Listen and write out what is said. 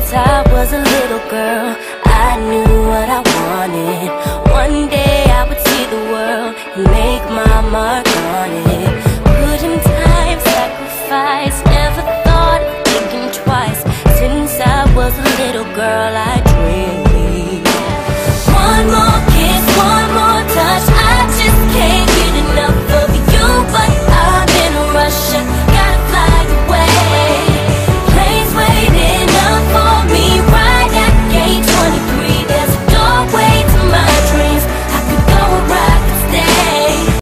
Since I was a little girl, I knew what I wanted. One day I would see the world and make my mark